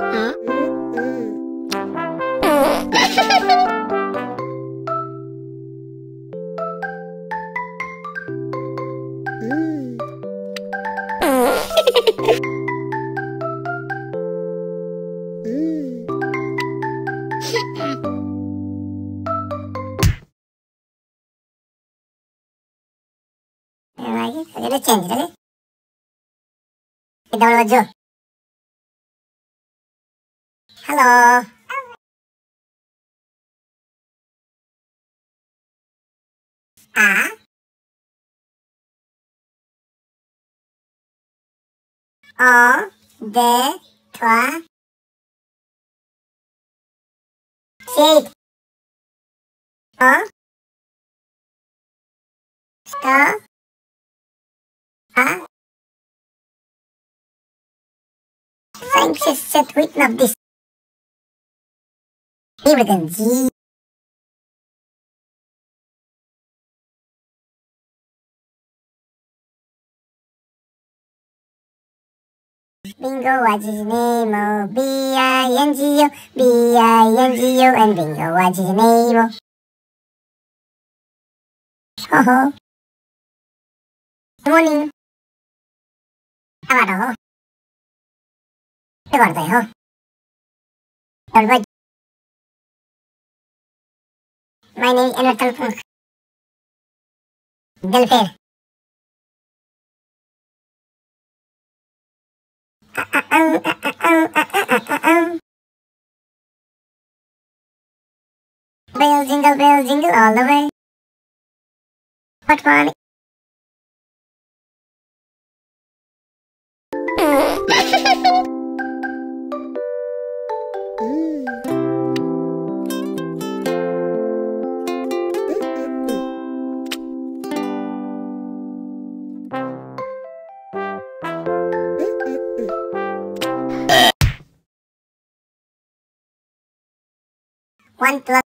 lagi ada change lagi kita baju halo A O D 3 6 O 100 A 5 6 7 8 9 10 Ibatan G Bingo, what's his name? Oh, B-I-N-G-O, B-I-N-G-O, and Bingo, what's his name? Oh, ho. Good morning. Hello. Good morning. Everybody. My name is Enrique Punk. Delphi. Bell, jingle all the way. What fun. One plus